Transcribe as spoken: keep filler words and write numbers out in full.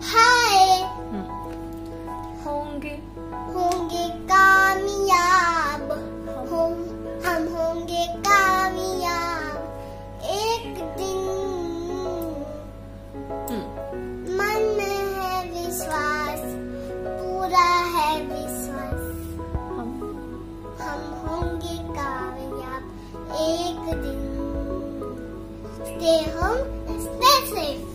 हाय होंगे होंगे कामयाब, हम हम होंगे कामयाब एक दिन। मन में है विश्वास, पूरा है विश्वास, हम हम होंगे कामयाब एक दिन। Stay home and stay safe.